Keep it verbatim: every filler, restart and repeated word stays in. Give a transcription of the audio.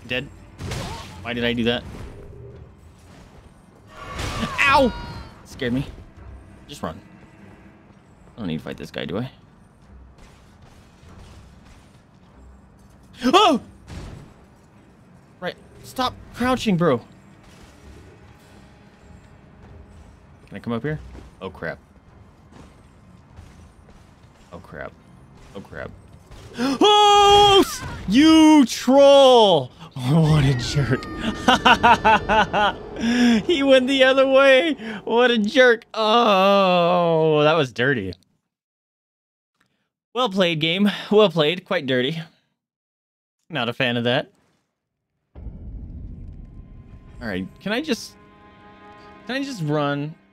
Dead. Why did I do that? Ow! Scared me. Just run. I don't need to fight this guy, do I? Oh! Right. Stop crouching, bro. Can I come up here? Oh, crap. Oh, crap. Oh, crap. Oh! You troll! What a jerk. He went the other way. What a jerk. Oh, that was dirty. Well played, game. Well played. Quite dirty. Not a fan of that. All right. Can I just... Can I just run...